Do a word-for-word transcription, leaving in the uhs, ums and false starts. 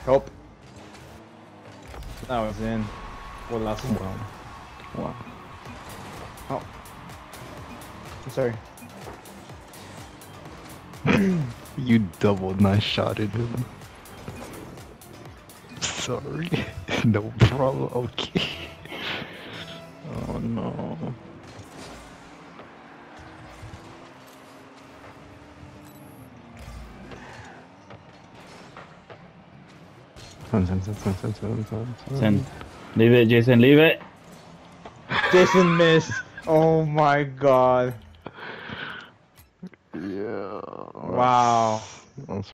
Help. That was in. What last one? Wow. Wow. Oh. I'm sorry. You double nice shotted him. Sorry. No problem. Okay. Oh no. Ten, ten, ten, ten, ten, ten, ten, ten. Ten. Leave it, Jason. Leave it. Jason missed. Oh my god. Yeah. Wow. That's